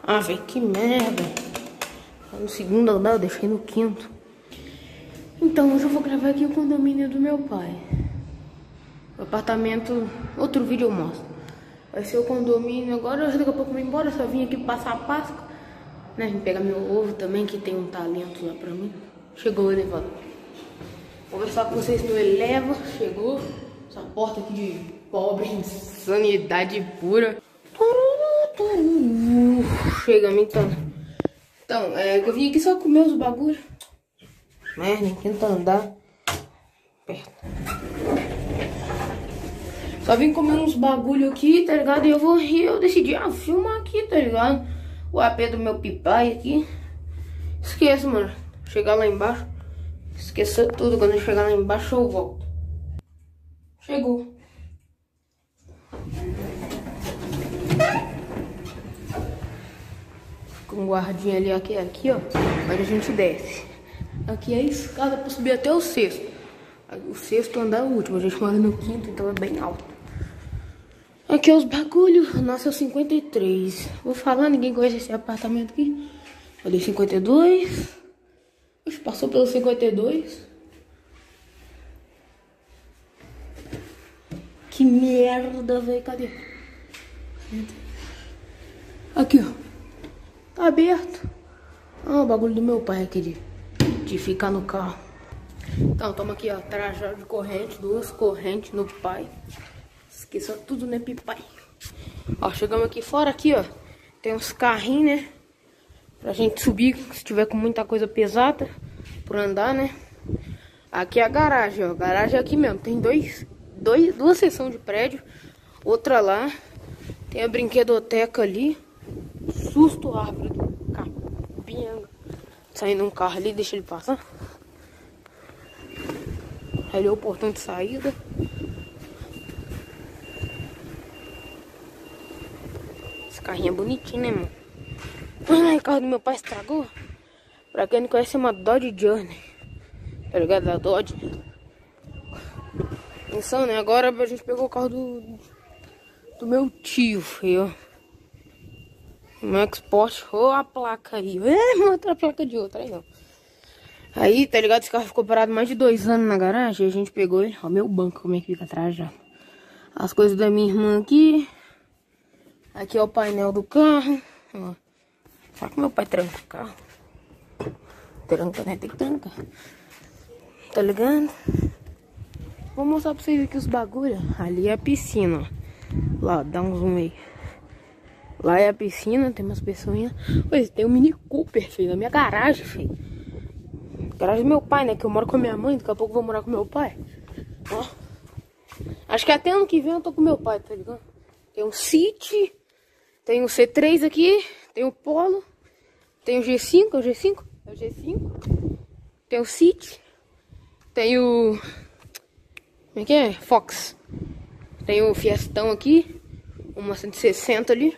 Ah, velho, que merda. Tá no segundo andar, eu deixei no quinto. Então, hoje eu vou gravar aqui o condomínio do meu pai. O apartamento, outro vídeo eu mostro. Vai ser o condomínio. Agora, daqui a pouco eu vou embora, só vim aqui passar a Páscoa. Né, vim pegar meu ovo também, que tem um talento lá pra mim. Chegou o elevador. Vou conversar com vocês no Eleva. Chegou. Essa porta aqui de pobre, insanidade pura. Chega-me então. Então, eu vim aqui só comer os bagulhos. Merda, em quinto andar. Perto. Só vim comer uns bagulho aqui, tá ligado? E eu decidi, filmar aqui, tá ligado? O AP do meu pipai aqui. Esqueça, mano. Chegar lá embaixo. Esqueça tudo. Quando eu chegar lá embaixo, eu volto. Chegou. Com um guardinha ali, aqui, ó. Onde a gente desce. Aqui é a escada pra subir até o sexto. O sexto andar é o último. A gente mora no quinto, então é bem alto. Aqui é os bagulhos. Nossa, é o 53. Vou falar, ninguém conhece esse apartamento aqui. Ali 52. Oxe, passou pelo 52. Que merda, velho. Cadê? Aqui, ó. Tá aberto. O bagulho do meu pai aqui de ficar no carro. Então, toma aqui, ó. Trajado de corrente. 2 correntes no pai. Esqueça tudo, né, pipai? Ó, chegamos aqui fora, aqui, ó. Tem uns carrinhos, né? Pra gente subir, se tiver com muita coisa pesada. Por andar, né? Aqui é a garagem, ó. Garagem é aqui mesmo. Tem duas seções de prédio. Outra lá. Tem a brinquedoteca ali. Susto, árvore do capinha. Saindo um carro ali, deixa ele passar. Ali é o portão de saída. Esse carrinho é bonitinho, né, mano? O carro do meu pai estragou. Pra quem não conhece, é uma Dodge Journey. Tá ligado? Da Dodge. Atenção, né? Agora a gente pegou o carro do meu tio, filho. Meu Export. Ó a placa aí. Outra placa de outra aí, ó. Aí, tá ligado? Esse carro ficou parado mais de 2 anos na garagem. E a gente pegou ele. Ó, meu banco, como é que fica atrás já. As coisas da minha irmã aqui. Aqui é o painel do carro. Ó. Só que meu pai tranca o carro. Tranca, né? Tem que trancar. Tá ligado? Vou mostrar pra vocês aqui os bagulhos. Ali é a piscina, ó. Lá, dá um zoom aí. Lá é a piscina, tem umas pessoinhas. Pois tem um Mini Cooper, filho, na minha garagem, filho. Garagem do meu pai, né? Que eu moro com a minha mãe, daqui a pouco eu vou morar com meu pai. Ó. Acho que até ano que vem eu tô com meu pai, tá ligado? Tem um City. Tem o C3 aqui. Tem o Polo. Tem o G5, é o G5? É o G5. Tem o City. Tem o... Como é que é? Fox. Tem o Fiestão aqui. Uma 160 ali.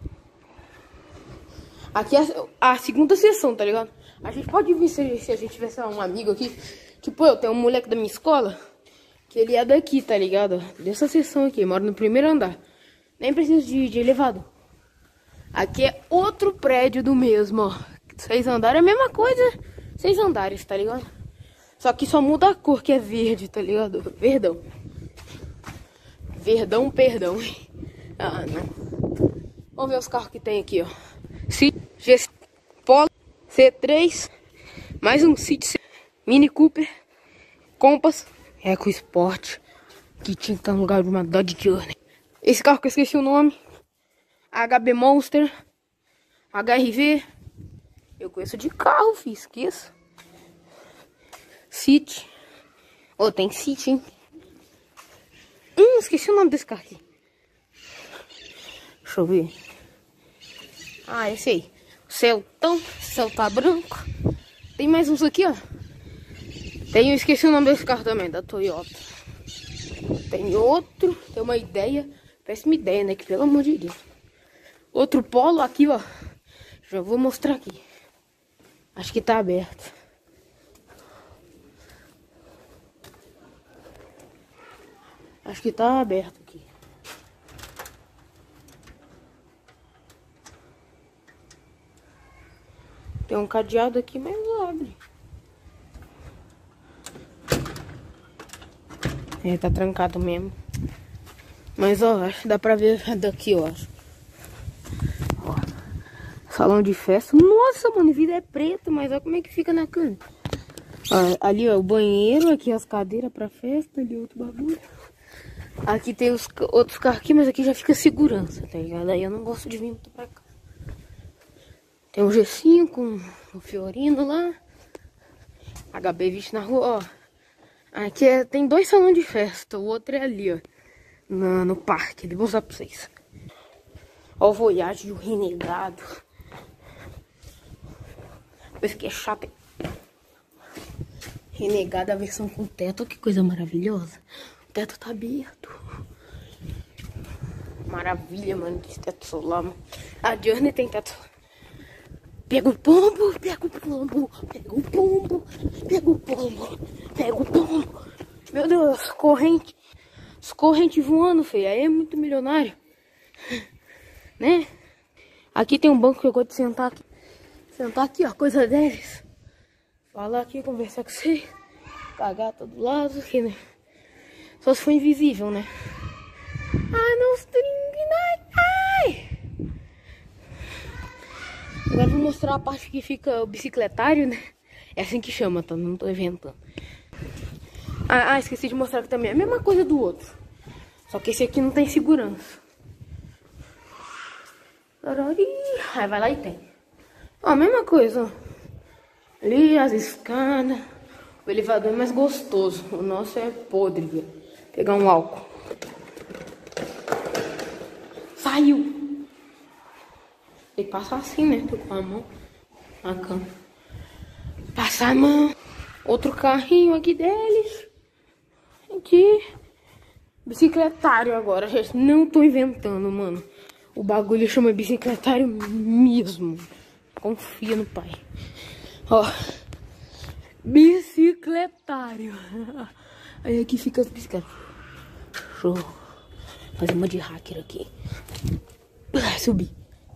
Aqui é a segunda sessão, tá ligado? A gente pode vir se a gente tivesse um amigo aqui. Tipo, eu tenho um moleque da minha escola. Que ele é daqui, tá ligado? Dessa sessão aqui. Mora no primeiro andar. Nem precisa de elevador. Aqui é outro prédio do mesmo, ó. 6 andares é a mesma coisa. 6 andares, tá ligado? Só que só muda a cor, que é verde, tá ligado? Verdão. Verdão, perdão. Ah, não. Vamos ver os carros que tem aqui, ó. City, G, Polo, C3. Mais um City, Mini Cooper, Compass, EcoSport. Que tinha que estar no lugar de uma Dodge Journey. Esse carro que eu esqueci o nome. HB Monster. HRV. Eu conheço de carro, filho. Esqueça. City. Tem City, hein? Esqueci o nome desse carro aqui. Deixa eu ver. Esse aí. Celtão. Celta branco. Tem mais uns aqui, ó. Eu esqueci o nome desse carro também, da Toyota. Tem outro. Tem uma ideia. Péssima ideia, né? Que pelo amor de Deus. Outro Polo aqui, ó. Já vou mostrar aqui. Acho que tá aberto. Acho que tá aberto aqui. Tem um cadeado aqui, mas não abre. É, tá trancado mesmo. Mas, ó, acho que dá pra ver daqui, ó. Ó, salão de festa. Nossa, mano, o vidro é preto, mas olha como é que fica na cama. Ó, ali, ó, o banheiro. Aqui as cadeiras pra festa. Ali outro bagulho. Aqui tem os outros carros aqui, mas aqui já fica segurança, tá ligado? Aí eu não gosto de vir muito pra cá. Tem um G5 com o Fiorino lá. HB20 na rua, ó. Aqui tem 2 salões de festa. O outro é ali, ó. No parque. Vou mostrar pra vocês. Ó o Voyage, o Renegado. Esse aqui é chato. Renegado, a versão com teto. Que coisa maravilhosa. O teto tá aberto. Maravilha, mano. Esse teto solar, mano. A Journey tem teto. Pega o pombo, pega o pombo, pega o pombo, pega o pombo, pega o pombo. Meu Deus, corrente. Os correntes voando, feio. Aí é muito milionário. Né? Aqui tem um banco que eu gosto de sentar aqui. Sentar aqui, ó, coisa deles. Falar aqui, conversar com você. Cagar todo lado, aqui, né? Só se for invisível, né? Ai, não string, ai! Agora eu vou mostrar a parte que fica o bicicletário, né? É assim que chama, tá? Não tô inventando. Esqueci de mostrar que também é a mesma coisa do outro. Só que esse aqui não tem segurança. Aí vai lá e tem. Ó, a mesma coisa, ó. Ali as escadas. O elevador é mais gostoso. O nosso é podre, viu? Pegar um álcool. Saiu! Tem que passar assim, né? Tô com a mão na cama. Passar a mão. Outro carrinho aqui deles. Aqui. Bicicletário agora, gente. Não tô inventando, mano. O bagulho chama bicicletário mesmo. Confia no pai. Ó. Bicicletário. Aí aqui fica as bicicletas. Show. Fazer uma de hacker aqui. Subir.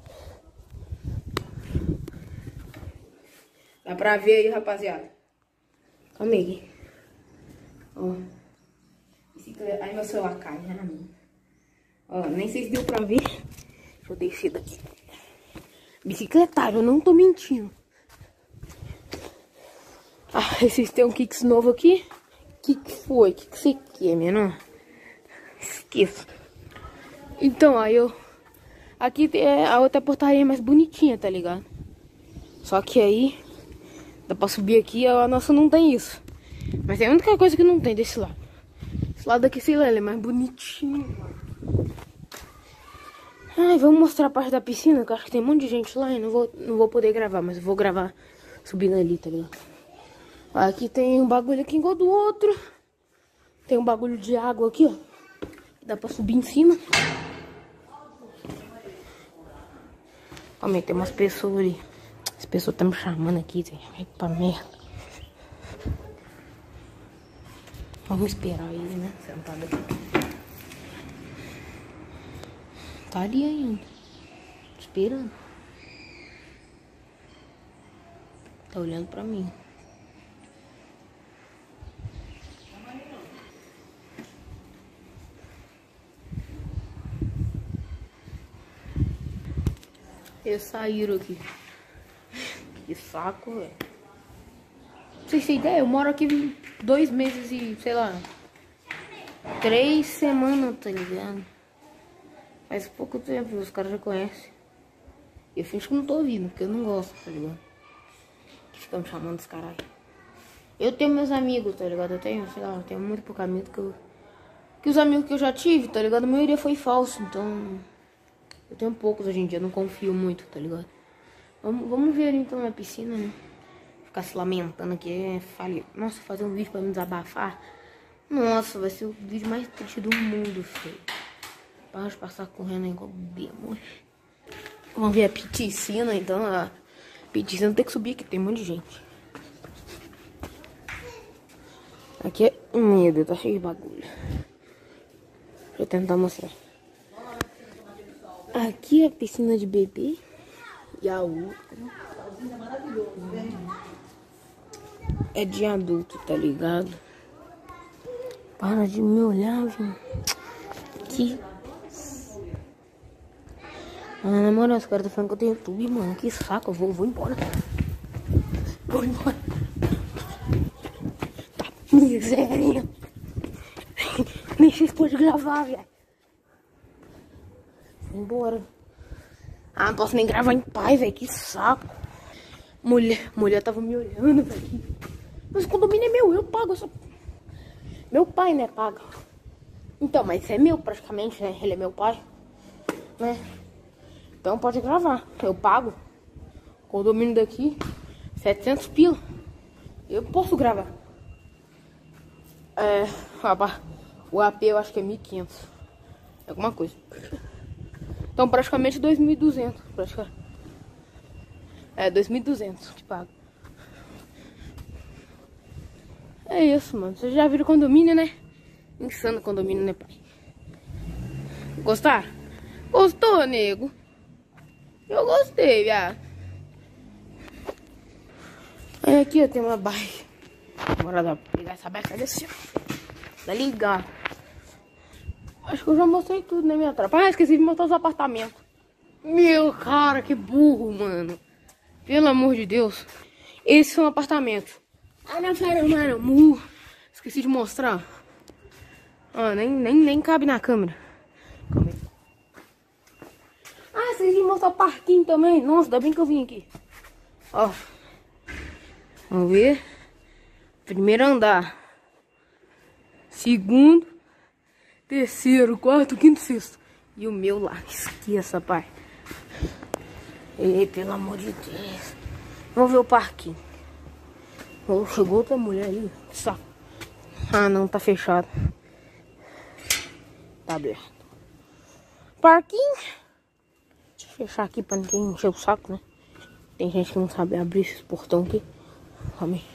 Dá pra ver aí, rapaziada. Calma aí. Ó. Bicicleta. Aí meu celular cai, né, amigo? Ó, nem sei se deu pra ver. Deixa eu descer daqui. Bicicletário, eu não tô mentindo. Esses tem um Kicks novo aqui. Que foi? Que você quer, menor? Esqueça. Então, aí eu... Aqui a outra portaria é mais bonitinha, tá ligado? Só que aí... Dá pra subir aqui, a nossa não tem isso. Mas é a única coisa que não tem desse lado. Esse lado aqui, sei lá, ele é mais bonitinho. Ai, vamos mostrar a parte da piscina, que eu acho que tem um monte de gente lá e não vou poder gravar, mas eu vou gravar subindo ali, tá ligado? Aqui tem um bagulho aqui igual do outro. Tem um bagulho de água aqui, ó. Dá pra subir em cima. Calma aí, tem umas pessoas ali. As pessoas estão me chamando aqui, vai pra merda. Vamos esperar ele, né? Sentado aqui. Tá ali ainda. Esperando. Tá olhando pra mim. Eles saíram aqui. Que saco, velho. Pra vocês terem ideia, eu moro aqui 2 meses e, sei lá, 3 semanas, tá ligado? Faz pouco tempo, os caras já conhecem. Eu fingo que não tô ouvindo, porque eu não gosto, tá ligado? Que ficam me chamando dos caralho. Eu tenho meus amigos, tá ligado? Eu tenho, sei lá, eu tenho muito pouco amigo que os amigos que eu já tive, tá ligado? A maioria foi falso, então... Eu tenho poucos hoje em dia, não confio muito, tá ligado? Vamos ver então na piscina, né? Ficar se lamentando aqui, nossa, fazer um vídeo pra me desabafar. Nossa, vai ser o vídeo mais triste do mundo, filho. Para de passar correndo igual demônio. Vamos ver a piscina, então. A piscina tem que subir aqui, tem um monte de gente. Aqui é medo, tá cheio de bagulho. Deixa eu tentar mostrar. Aqui é a piscina de bebê. E a outra. É de adulto, tá ligado? Para de me olhar, viu? Que... Ah, na moral, esse cara tá falando que eu tenho YouTube, mano. Que saco, eu vou embora. Vou embora. Tá miséria. Nem sei se pode gravar, velho. Vou embora. Ah, não posso nem gravar em paz, velho. Que saco. Mulher tava me olhando, velho. Mas o condomínio é meu, eu pago essa... Meu pai, né, paga. Então, mas isso é meu praticamente, né? Ele é meu pai, né? Então pode gravar. Eu pago. Condomínio daqui, 700 pila. Eu posso gravar. O AP eu acho que é 1.500. Alguma coisa. Então praticamente 2.200. É, 2.200 que pago. É isso, mano. Vocês já viram condomínio, né? Insano condomínio, né, pai? Gostaram? Gostou, nego? Eu gostei, viado. Aí aqui ó, tem uma bike. Bora lá pegar essa bike ali assim, ó. Tá ligado? Acho que eu já mostrei tudo, né, minha tropa? Ah, esqueci de mostrar os apartamentos. Meu, cara, que burro, mano. Pelo amor de Deus. Esses são apartamentos. Ah, não, mano. Esqueci de mostrar. Ah, nem cabe na câmera. Calma aí. Ah, esqueci de mostrar o parquinho também. Nossa, ainda bem que eu vim aqui. Ó. Vamos ver. Primeiro andar. Segundo. Terceiro, quarto, quinto, sexto. E o meu lá. Esqueça, pai. Ei, pelo amor de Deus. Vamos ver o parquinho. Oh, chegou outra mulher ali. Só. Ah, não, tá fechado. Tá aberto. Parquinho. Deixa eu fechar aqui pra ninguém encher o saco, né? Tem gente que não sabe abrir esses portão aqui. Calma aí.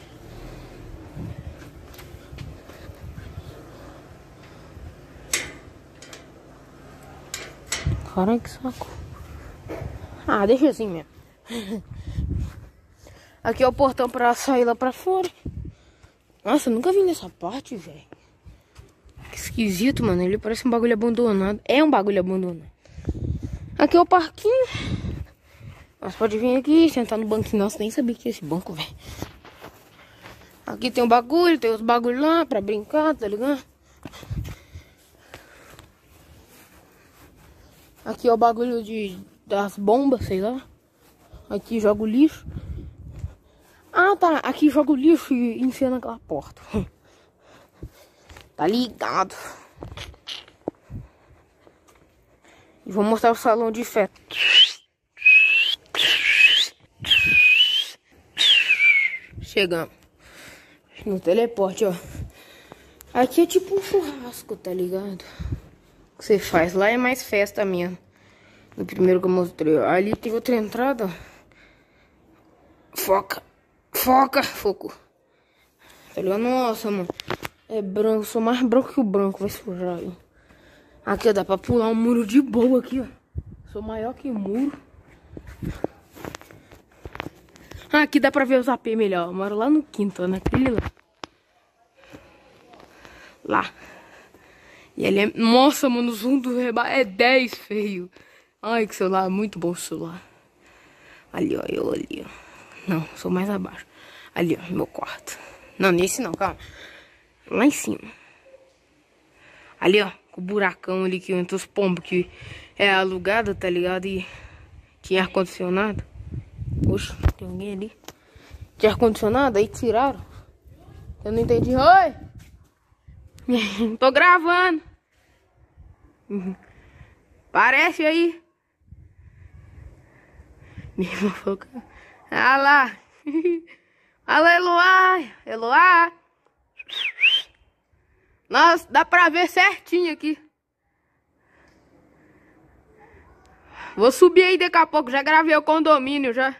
Caralho, que saco. Ah, deixa assim mesmo. Aqui é o portão pra sair lá pra fora. Nossa, eu nunca vim nessa parte, velho. Que esquisito, mano. Ele parece um bagulho abandonado. É um bagulho abandonado. Aqui é o parquinho. Você pode vir aqui, sentar no banquinho. Nossa, nem sabia que tinha esse banco, velho. Aqui tem um bagulho, tem os bagulhos lá pra brincar, tá ligado? Aqui é o bagulho das bombas, sei lá. Aqui joga o lixo. Ah, tá. Aqui joga o lixo e enfia naquela porta. Tá ligado? E vou mostrar o salão de festa. Chegamos. No teleporte, ó. Aqui é tipo um churrasco, tá ligado? Que você faz. Lá é mais festa mesmo. No primeiro que eu mostrei. Ali tem outra entrada. Foco. Tá ligado? Nossa, mano. É branco. Sou mais branco que o branco. Vai sujar aí. Aqui, ó. Dá pra pular um muro de boa aqui, ó. Sou maior que o muro. Aqui dá pra ver os AP melhor. Eu moro lá no quinto, ó. Naquele lá. Lá. E ele é... Nossa, mano. O zoom do reba é 10, feio. Ai, que celular. Muito bom celular. Ali, ó. Eu ali, ó. Não, sou mais abaixo. Ali, ó. Meu quarto. Não, nesse não, calma. Lá em cima. Ali, ó. Com o buracão ali que entra os pombos. Que é alugado, tá ligado? E tinha ar-condicionado. Oxe, tem alguém ali. Tinha ar-condicionado, aí tiraram. Eu não entendi. Oi! Tô gravando. Parece aí. Minha irmã falou. Ah lá. Aleluia. Eloá. Nossa, dá pra ver certinho aqui. Vou subir aí daqui a pouco. Já gravei o condomínio já.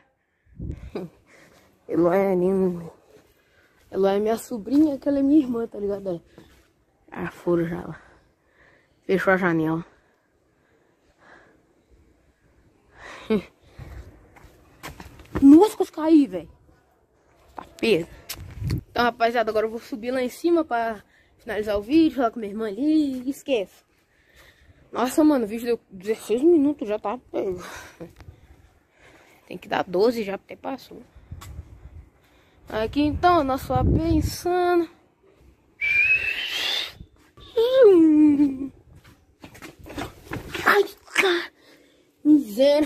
Eloá é lindo. Eloá é minha sobrinha, que ela é minha irmã, tá ligado? Ah, foram já lá. Fechou a janela. Nossa, cair, velho. Tá peso. Então, rapaziada, agora eu vou subir lá em cima pra finalizar o vídeo, falar com minha irmã ali e esquece. Nossa, mano, o vídeo deu 16 minutos, já tá pego. Tem que dar 12 já, porque passou. Aqui então, nosso AP insano. Ai, cara. Miséria.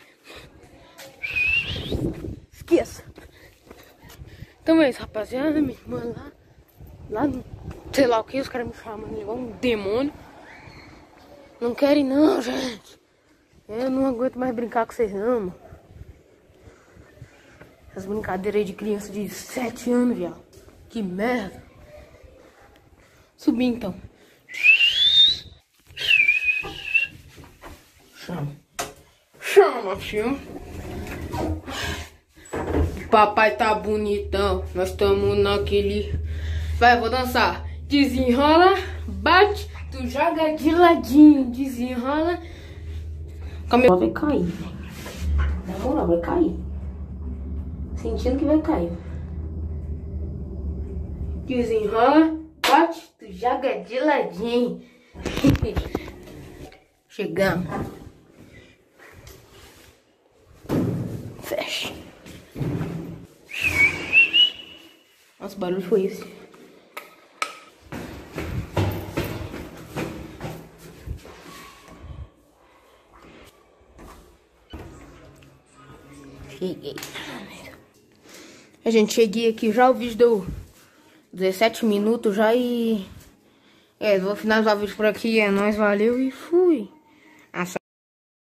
Esqueça. Então é isso, rapaziada. Minha irmã lá no, sei lá o que, os caras me chamando igual um demônio. Não querem não, gente. Eu não aguento mais brincar com vocês não, mano. Essas brincadeiras aí de criança de 7 anos, viado. Que merda. Subir então. Chama, filho. Papai tá bonitão. Nós estamos naquele... Vai, vou dançar. Desenrola, bate, tu joga de ladinho. Desenrola. Calma, vai cair, velho. Na moral, vai cair. Sentindo que vai cair. Desenrola, bate, tu joga de ladinho. Chegamos. Fecha. Nossa, que barulho foi esse? Cheguei. Gente, cheguei aqui já, o vídeo deu 17 minutos já e... vou finalizar o vídeo por aqui, é nóis, valeu e fui.